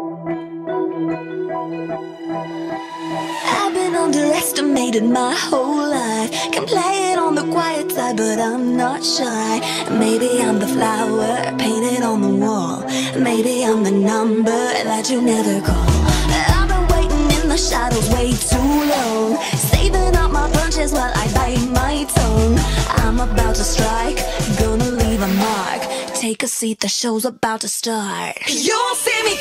I've been underestimated my whole life. Can play it on the quiet side, but I'm not shy. Maybe I'm the flower painted on the wall. Maybe I'm the number that you never call. I've been waiting in the shadows way too long, saving up my punches while I bite my tongue. I'm about to strike, gonna leave a mark. Take a seat, the show's about to start. You'll see me